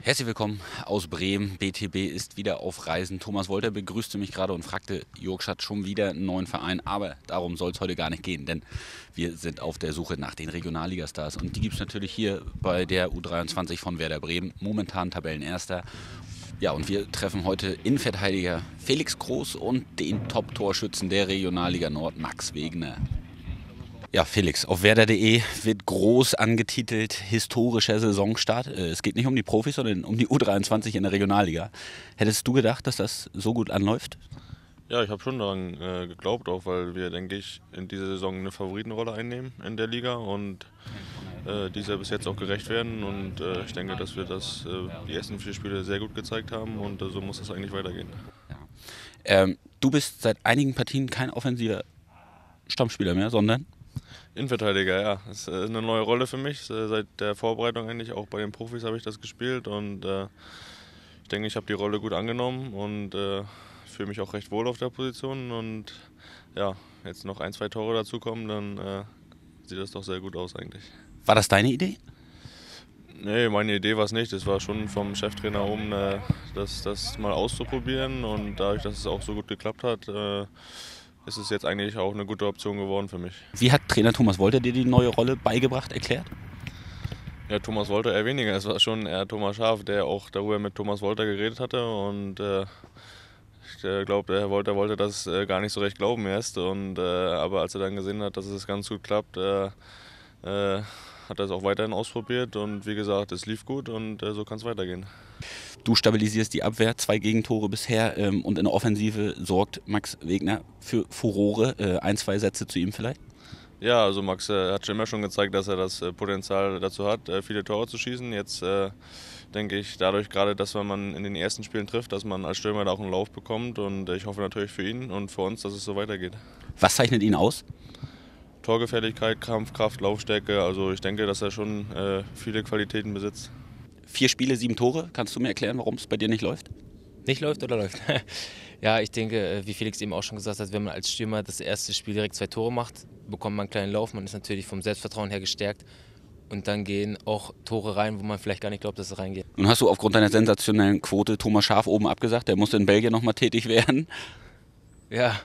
Herzlich willkommen aus Bremen. BTB ist wieder auf Reisen. Thomas Wolter begrüßte mich gerade und fragte, Jörg hat schon wieder einen neuen Verein. Aber darum soll es heute gar nicht gehen, denn wir sind auf der Suche nach den Regionalligastars. Und die gibt es natürlich hier bei der U23 von Werder Bremen, momentan Tabellenerster. Ja, und wir treffen heute Innenverteidiger Felix Groß und den Top-Torschützen der Regionalliga Nord, Max Wegner. Ja, Felix, auf werder.de wird groß angetitelt, historischer Saisonstart. Es geht nicht um die Profis, sondern um die U23 in der Regionalliga. Hättest du gedacht, dass das so gut anläuft? Ja, ich habe schon daran geglaubt, auch weil wir, denke ich, in dieser Saison eine Favoritenrolle einnehmen in der Liga und dieser bis jetzt auch gerecht werden. Und ich denke, dass wir die ersten 4 Spiele sehr gut gezeigt haben und so muss es eigentlich weitergehen. Du bist seit einigen Partien kein offensiver Stammspieler mehr, sondern Innenverteidiger, ja, das ist eine neue Rolle für mich. Seit der Vorbereitung eigentlich, auch bei den Profis habe ich das gespielt und ich denke, ich habe die Rolle gut angenommen und fühle mich auch recht wohl auf der Position. Und ja, jetzt noch 1, 2 Tore dazukommen, dann sieht das doch sehr gut aus eigentlich. war das deine Idee? Nee, meine Idee war es nicht. Es war schon vom Cheftrainer oben, das mal auszuprobieren. Und dadurch, dass es auch so gut geklappt hat, ist es jetzt eigentlich auch eine gute Option geworden für mich. Wie hat Trainer Thomas Wolter dir die neue Rolle beigebracht, erklärt? Ja, Thomas Wolter eher weniger. Es war schon eher Thomas Schaaf, der auch darüber mit Thomas Wolter geredet hatte. Und ich glaube, der Herr Wolter wollte das gar nicht so recht glauben erst. Aber als er dann gesehen hat, dass es ganz gut klappt, hat er es auch weiterhin ausprobiert. Und wie gesagt, es lief gut und so kann es weitergehen. Du stabilisierst die Abwehr, 2 Gegentore bisher und in der Offensive sorgt Max Wegner für Furore. 1, 2 Sätze zu ihm vielleicht? Ja, also Max hat schon immer schon gezeigt, dass er das Potenzial dazu hat, viele Tore zu schießen. Jetzt denke ich, dadurch gerade, dass wenn man in den ersten Spielen trifft, dass man als Stürmer da auch einen Lauf bekommt. Und ich hoffe natürlich für ihn und für uns, dass es so weitergeht. Was zeichnet ihn aus? Torgefährlichkeit, Kampfkraft, Laufstärke. Also ich denke, dass er schon viele Qualitäten besitzt. 4 Spiele, 7 Tore. Kannst du mir erklären, warum es bei dir nicht läuft? Nicht läuft oder läuft? Ja, ich denke, wie Felix eben auch schon gesagt hat, wenn man als Stürmer das erste Spiel direkt 2 Tore macht, bekommt man einen kleinen Lauf, man ist natürlich vom Selbstvertrauen her gestärkt und dann gehen auch Tore rein, wo man vielleicht gar nicht glaubt, dass sie reingehen. Nun hast du aufgrund deiner sensationellen Quote Thomas Schaaf oben abgesagt. Der musste in Belgien nochmal tätig werden. Ja,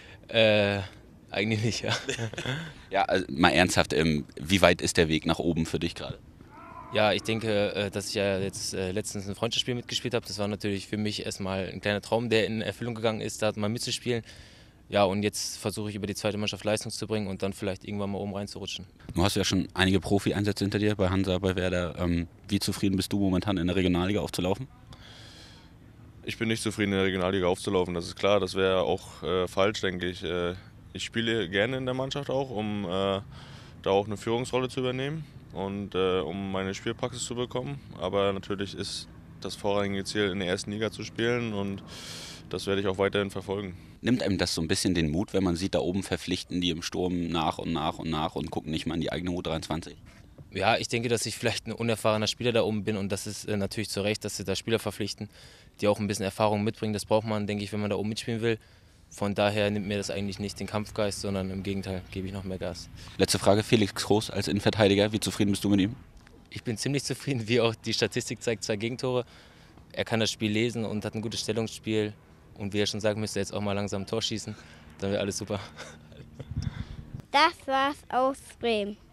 eigentlich nicht, ja. Ja, also mal ernsthaft, wie weit ist der Weg nach oben für dich gerade? Ja, ich denke, dass ich ja jetzt letztens ein Freundschaftsspiel mitgespielt habe. Das war natürlich für mich erstmal ein kleiner Traum, der in Erfüllung gegangen ist, da mal mitzuspielen. Ja, und jetzt versuche ich über die zweite Mannschaft Leistung zu bringen und dann vielleicht irgendwann mal oben reinzurutschen. Du hast ja schon einige Profi-Einsätze hinter dir bei Hansa, bei Werder. Wie zufrieden bist du momentan in der Regionalliga aufzulaufen? Ich bin nicht zufrieden, in der Regionalliga aufzulaufen, das ist klar. Das wäre auch falsch, denke ich. Ich spiele gerne in der Mannschaft auch, um da auch eine Führungsrolle zu übernehmen und um meine Spielpraxis zu bekommen. Aber natürlich ist das vorrangige Ziel, in der ersten Liga zu spielen und das werde ich auch weiterhin verfolgen. Nimmt einem das so ein bisschen den Mut, wenn man sieht, da oben verpflichten die im Sturm nach und nach und nach und gucken nicht mal in die eigene U23? Ja, ich denke, dass ich vielleicht ein unerfahrener Spieler da oben bin und das ist natürlich zu Recht, dass sie da Spieler verpflichten, die auch ein bisschen Erfahrung mitbringen. Das braucht man, denke ich, wenn man da oben mitspielen will. Von daher nimmt mir das eigentlich nicht den Kampfgeist, sondern im Gegenteil gebe ich noch mehr Gas. Letzte Frage, Felix Groß als Innenverteidiger. Wie zufrieden bist du mit ihm? Ich bin ziemlich zufrieden, wie auch die Statistik zeigt, 2 Gegentore. Er kann das Spiel lesen und hat ein gutes Stellungsspiel. Und wie er schon sagt, müsste er jetzt auch mal langsam ein Tor schießen. Dann wäre alles super. Das war's aus Bremen.